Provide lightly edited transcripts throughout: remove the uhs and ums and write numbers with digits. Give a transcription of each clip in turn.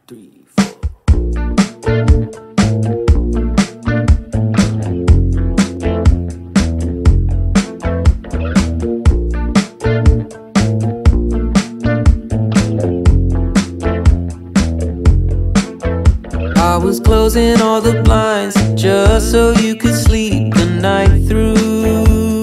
3, 4. I was closing all the blinds just so you could sleep the night through.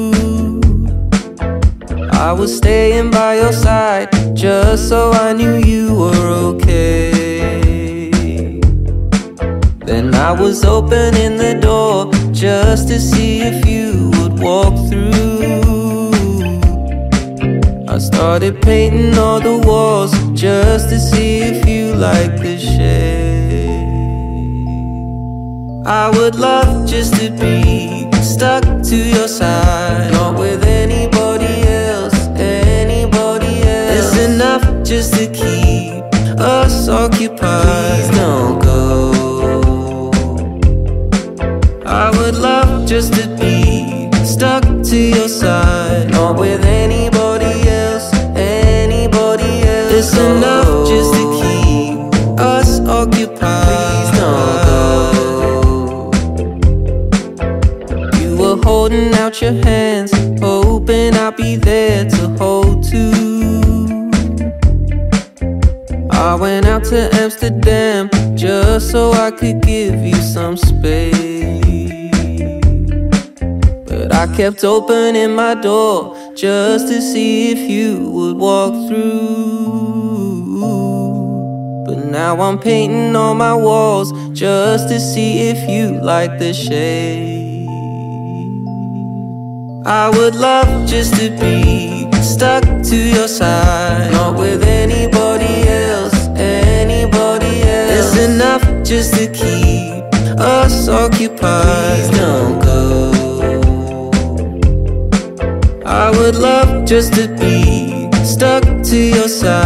I was staying by your side just so I knew you were okay. Then I was opening the door just to see if you would walk through. I started painting all the walls just to see if you liked the shade. I would love just to be stuck to your side, not with anybody else, anybody else. It's enough just to keep us occupied. Please don't go. I would love just to be stuck to your side, not with anybody else, anybody else. It's enough just to keep us occupied. Please don't go. Holding out your hands, hoping I'll be there to hold too. I went out to Amsterdam just so I could give you some space, but I kept opening my door just to see if you would walk through. But now I'm painting on my walls just to see if you like the shade. I would love just to be stuck to your side, not with anybody else, anybody else. It's enough just to keep us occupied. Please don't go. I would love just to be stuck to your side.